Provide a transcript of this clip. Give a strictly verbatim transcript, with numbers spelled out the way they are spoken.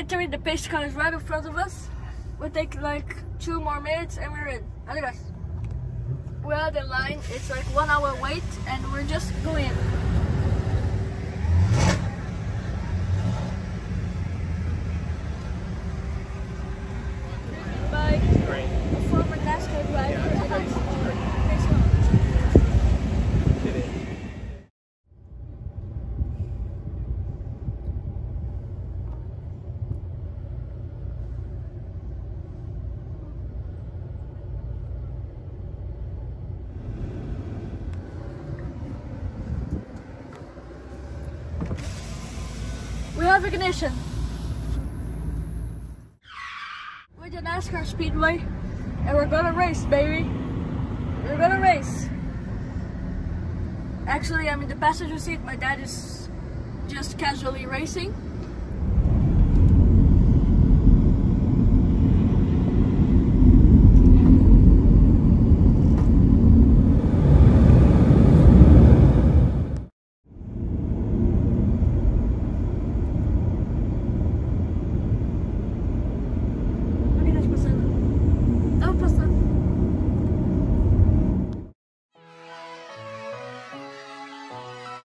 entering. The pace car is right in front of us. We'll take like two more minutes and we're in. Alright guys, we're at the line. It's like one hour wait and we're just going in. By a former NASCAR driver. Yeah, great. Pace car. It is. We have ignition. We're the NASCAR Speedway and we're gonna race, baby. We're gonna race. Actually, I'm in the passenger seat. My dad is just casually racing.